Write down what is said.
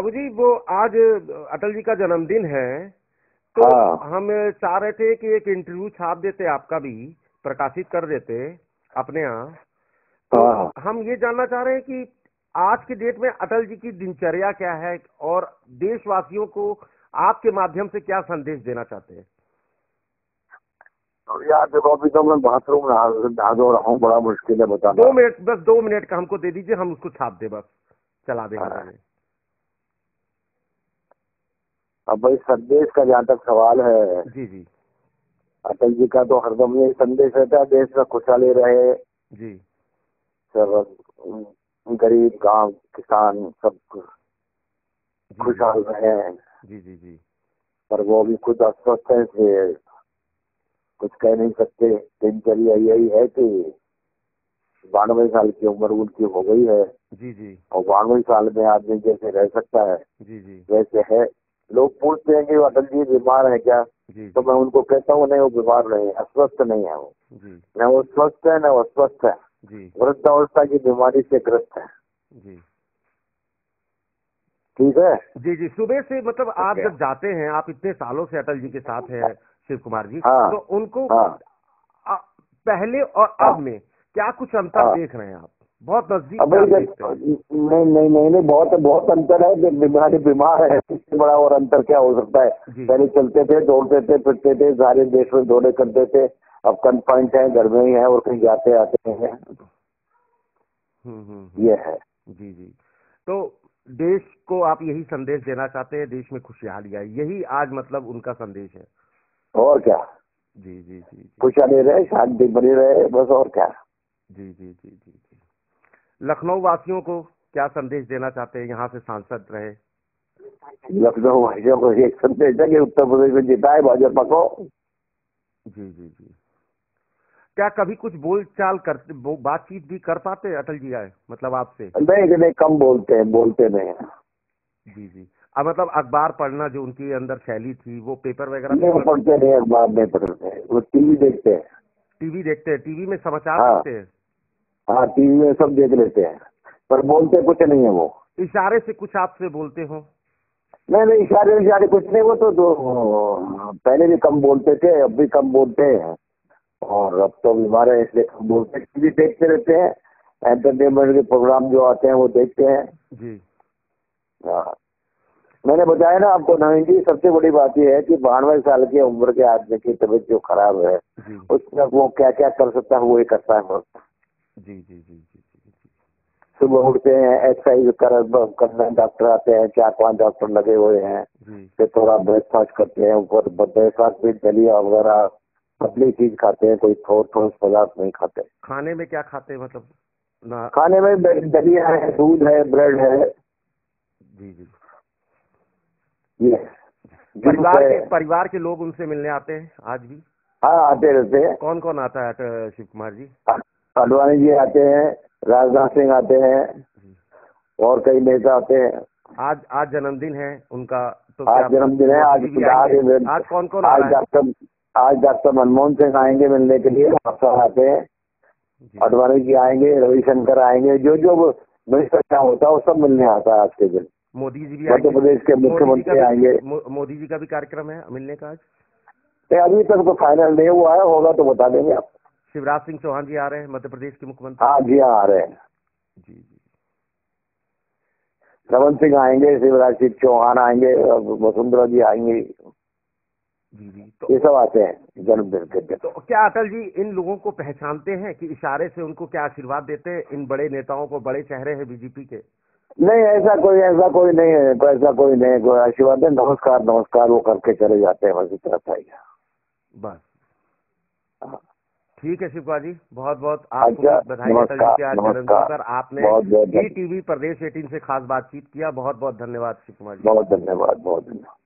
बाबू जी, वो आज अटल जी का जन्मदिन है, तो हाँ हम चाह रहे थे कि एक इंटरव्यू छाप देते, आपका भी प्रकाशित कर देते अपने यहाँ। तो हाँ। हम ये जानना चाह रहे हैं कि आज के डेट में अटल जी की दिनचर्या क्या है और देशवासियों को आपके माध्यम से क्या संदेश देना चाहते हैं। तो यार देखो, अभी तो मैं बाथरूम नहा धो रहा हूँ, बड़ा मुश्किल है बताना। 2 मिनट, बस 2 मिनट का हमको दे दीजिए, हम उसको छाप दे, बस चला दें हाँ। हवा में। अब भाई संदेश का जहाँ तक सवाल है, जी जी अटल जी का तो हरदम यही संदेश रहता है, देश में खुशहाली रहे, जी सब गरीब गांव किसान सब जी जी खुशहाल रहे। जी जी जी पर वो भी खुद अस्वस्थ है, इसलिए कुछ कह नहीं सकते। दिनचर्या यही है कि 92 साल की उम्र उनकी हो गई है, जी जी और 92 साल में आदमी जैसे रह सकता है जी जी वैसे है। लोग पूछते हैं कि वो अटल जी बीमार है क्या, जी तो जी मैं उनको कहता हूँ नहीं, वो बीमार नहीं है, अस्वस्थ नहीं है वो। जी न वो स्वस्थ है न वो स्वस्थ है, जी वृद्धावस्था की बीमारी से ग्रस्त है। जी ठीक है। जी जी सुबह से मतलब आप क्या? जब जाते हैं, आप इतने सालों से अटल जी के साथ हैं शिव कुमार जी, हाँ तो उनको हाँ पहले और हाँ अब में क्या कुछ अंतर हाँ। देख रहे हैं आप? बहुत नजदीक अब से भाई आप देखते हैं। नहीं नहीं नहीं नहीं, बहुत बहुत अंतर है। जब बीमारी बीमार है, इससे बड़ा और अंतर क्या हो सकता है। जी पहले चलते थे, दौड़ते थे, फिरते थे, सारे देश में दौड़े करते थे। अब कन्फाइंड है, घर में ही है और कहीं जाते आते हैं। ये है। जी जी। तो देश को आप यही संदेश देना चाहते हैं, देश में खुशहाली आए, यही आज मतलब उनका संदेश है। और क्या, जी जी जी जी खुशहाली रहे, शांति बनी रहे, बस और क्या। जी जी जी जी जी। लखनऊ वासियों को क्या संदेश देना चाहते हैं, यहाँ से सांसद रहे। लखनऊ वासियों को एक संदेश है कि उत्तर प्रदेश में जिताए भाजपा को। जी जी जी। क्या कभी कुछ बोल चाल करते, बातचीत भी कर पाते हैं अटल जी आए मतलब आपसे? नहीं कि नहीं, कम बोलते हैं, बोलते नहीं हैं। जी जी। अब मतलब अखबार पढ़ना जो उनके अंदर शैली थी, वो पेपर वगैरह भी नहीं, वो पढ़, पढ़ते नहीं, अखबार नहीं पढ़ते हैं, वो टीवी देखते हैं। टीवी देखते हैं, टीवी में समाचार हाँ देखते हैं। हाँ, टीवी में सब देख लेते हैं, पर बोलते कुछ नहीं है वो। इशारे से कुछ आपसे बोलते हो? नहीं नहीं, इशारे इशारे कुछ नहीं, वो तो पहले भी कम बोलते थे, अब भी कम बोलते हैं। और अब तो बीमार है इसलिए कम बोलते हैं, टीवी देखते रहते हैं। एंटरटेनमेंट के प्रोग्राम जो आते हैं वो देखते हैं। जी हाँ। मैंने बताया ना आपको नवीन जी, सबसे बड़ी बात यह है कि 92 साल की उम्र के आदमी की तबीयत जो खराब है, जी उसमें वो क्या क्या कर सकता है वो ही करता है बस। जी जी जी जी जी सुबह उठते हैं, एक्सरसाइज करने डॉक्टर आते हैं, 4-5 डॉक्टर लगे हुए हैं। जी। फिर थोड़ा ब्रेकफास्ट करते हैं, ऊपर ब्रेकफास्ट में दलिया वगैरह पतली चीज खाते हैं, कोई ठोस पदार्थ नहीं खाते। खाने में क्या खाते हैं मतलब ना? खाने में दलिया है, दूध है, ब्रेड है, जी जी। ये जूस है। परिवार के लोग उनसे मिलने आते हैं आज भी? हाँ, आते रहते हैं। कौन कौन आता है शिव कुमार जी? अडवाणी जी आते हैं, राजनाथ सिंह आते हैं, जी। और कई नेता आते हैं। आज आज जन्मदिन है उनका, तो आज क्या जन्मदिन है, मोदी आज जी भी आएंगे? आज कौन कौन आ आज रहा है? आज डॉक्टर मनमोहन सिंह आएंगे मिलने के लिए, अफसर आते हैं। जी अडवाणी जी आएंगे, रविशंकर आएंगे, जो जो मिनिस्टर क्या होता है वो सब मिलने आता है आज के दिन। मोदी जी भी मध्य आएंगे? प्रदेश के मुख्यमंत्री आएंगे। मोदी जी का भी कार्यक्रम है मिलने का आज? अभी तक तो फाइनल नहीं हुआ है, होगा तो बता देंगे आप। शिवराज सिंह चौहान जी आ रहे हैं, मध्य प्रदेश के मुख्यमंत्री। हाँ जी, हाँ आ रहे हैं। जी जी रमन सिंह आएंगे, शिवराज सिंह चौहान आएंगे, और वसुंधरा जी आएंगी। जी जी। ये सब आते हैं जन्मदिन के दिन। तो क्या अटल जी इन लोगों को पहचानते हैं कि इशारे से उनको क्या आशीर्वाद देते हैं? इन बड़े नेताओं को, बड़े चेहरे हैं बीजेपी के। नहीं, ऐसा कोई नहीं है, ऐसा कोई नहीं है, कोई आशीर्वाद है, नमस्कार नमस्कार वो करके चले जाते हैं, बस इतना था ही। बस। हाँ। ठीक है शिवकुमार जी, बहुत बहुत आपको अच्छा, भी बधाई अटल जी नमस्कार के आज जन्मदिन नमस्कार। पर। आपने बहुत बहुत ई टीवी प्रदेश 18 से खास बातचीत किया, बहुत बहुत धन्यवाद शिवकुमार जी। बहुत धन्यवाद, बहुत धन्यवाद।